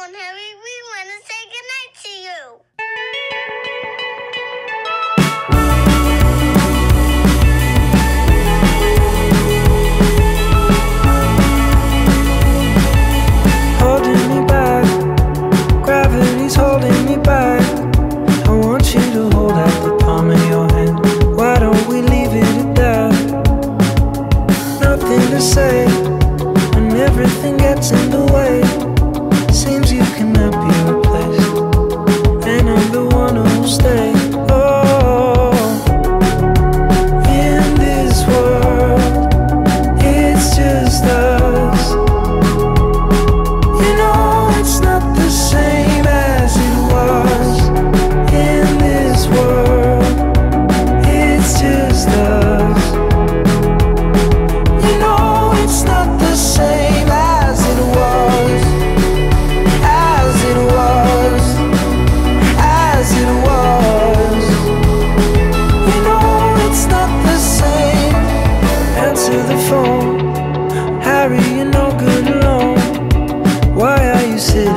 phone, Harry. We want to say goodnight to you. Holding me back, gravity's holding me back. I want you to hold out the palm of your hand. Why don't we leave it at that? Nothing to say when everything gets in the way. Seems you cannot be replaced, and I'm the one who'll stay. Oh, in this world, it's just us. You know it's not the same as it was. In this world, it's just us. You know it's not the same as it was. As it was. As it was. You know it's not the same. Answer the phone, Harry, you're no good alone. Why are you sitting